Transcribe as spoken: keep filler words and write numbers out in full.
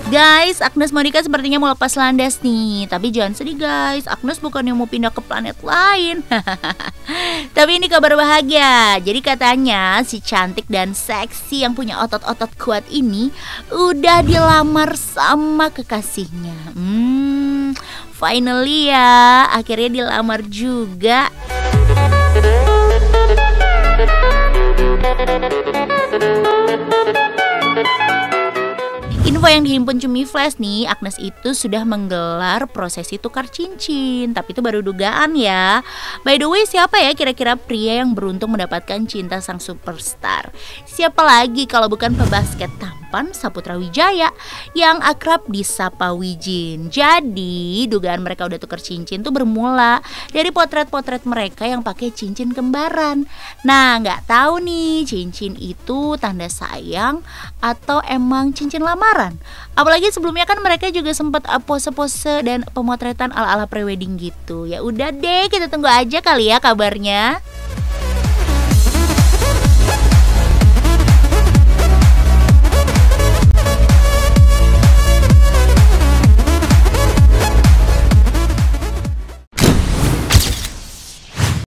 Guys, Agnes Monica sepertinya mau lepas landas nih. Tapi jangan sedih guys, Agnes bukannya mau pindah ke planet lain. Tapi ini kabar bahagia. Jadi katanya si cantik dan seksi yang punya otot-otot kuat ini udah dilamar sama kekasihnya. Hmm, finally ya, akhirnya dilamar juga. Info yang dihimpun Cumi Flash nih, Agnes itu sudah menggelar prosesi tukar cincin. Tapi itu baru dugaan ya. By the way, siapa ya kira-kira pria yang beruntung mendapatkan cinta sang superstar? Siapa lagi kalau bukan pebasket tampan Saputra Wijaya yang akrab disapa Wijin. Jadi dugaan mereka udah tukar cincin tuh bermula dari potret-potret mereka yang pakai cincin kembaran. Nah, nggak tahu nih cincin itu tanda sayang atau emang cincin lamaran. Apalagi sebelumnya kan mereka juga sempat pose-pose dan pemotretan ala-ala prewedding gitu. Ya udah deh, kita tunggu aja kali ya kabarnya.